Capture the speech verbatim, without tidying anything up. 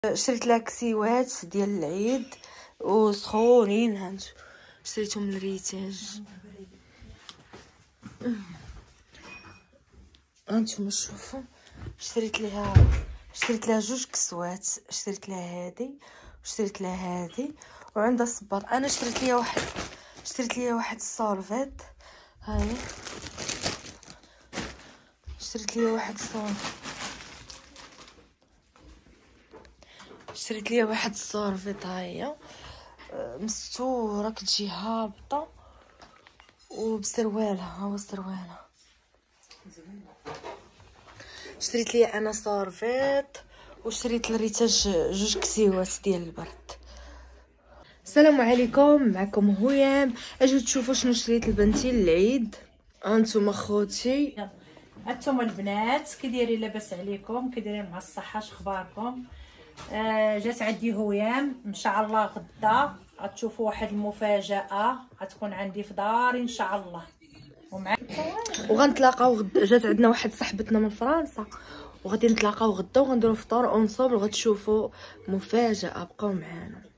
شريت لها كسيوات ديال العيد وسخونين، هانتو شريتهم من الريتاج. هانتوما شوفوا، شريت لها شريت لها جوج كسوات، شريت لها هادي وشريت لها هادي، وعندها الصباط. انا شريت ليها واحد شريت ليها واحد الصالفيت، هاهي شريت ليها واحد الصالفيت شريت ليها واحد الصالفيت ها هي مستوره، كتجي هابطه وبسروالها، ها هو سروالها. شريت ليها انا صارفيت، وشريت لريتاج جوج كسيوات ديال البرد. السلام عليكم، معكم هيام. اجيو تشوفوا شنو شريت لبنتي للعيد. هانتوما خوتي، هانتوما البنات كي دايرين؟ لاباس عليكم؟ كي دايرين مع الصحه؟ شخباركم؟ آه جات عندي هيام ان شاء الله غدا غتشوفوا واحد المفاجاه غتكون عندي في داري ان شاء الله. ومع وغنتلاقاو غدا. جات عندنا واحد صاحبتنا من فرنسا وغادي نتلاقاو غدا وغنديرو فطور اونصوبل، وغتشوفوا مفاجاه. بقاو معانا.